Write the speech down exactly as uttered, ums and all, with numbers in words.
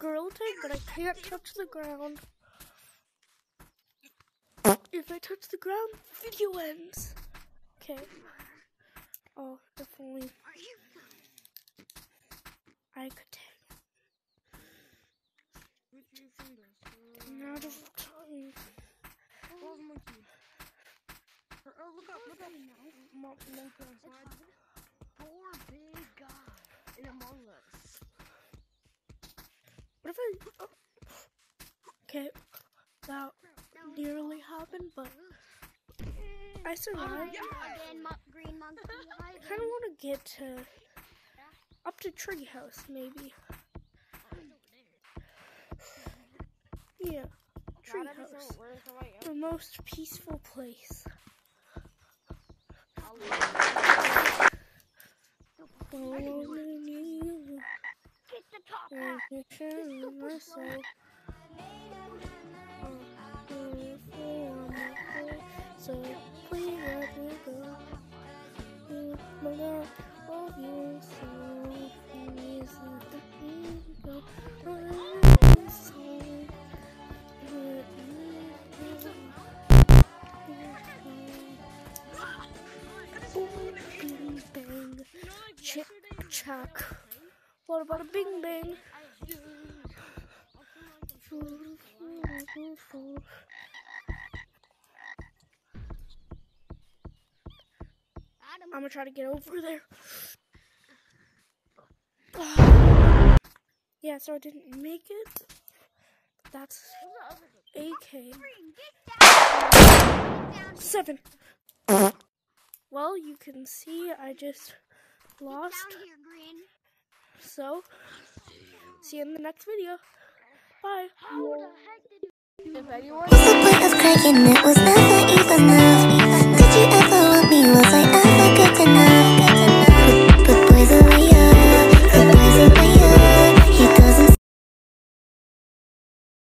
girl tag, but I can't touch the ground. If I touch the ground, the video ends. Okay. Oh, if only I could tag. I'm out of time. Oh, monkey. Oh, look up, look up. Monkey on slide. Poor big guy in Among Us. What if I... Oh. Okay. That nearly happened, but I survived. I kind of want to get to... up to Treehouse, maybe. Yeah. Treehouse. The most peaceful place. Get the top hat. So please let me go. My love of you, so please let me go. Bing bang, chick chack. What about a bing bang? I'm gonna try to get over there. Yeah, so I didn't make it. That's A K. Seven. Well, you can see I just lost. So, see you in the next video. Bye. How the heck did you... If anyone... What's the point of crying? It was never enough.